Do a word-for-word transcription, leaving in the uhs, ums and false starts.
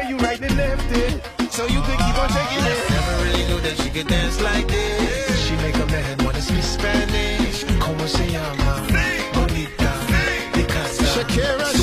you right and left it, so you could keep on taking it. Never really knew that she could dance like this. She make a man wanna speak Spanish. Como se llama? Bonita. Picasa. Shakira.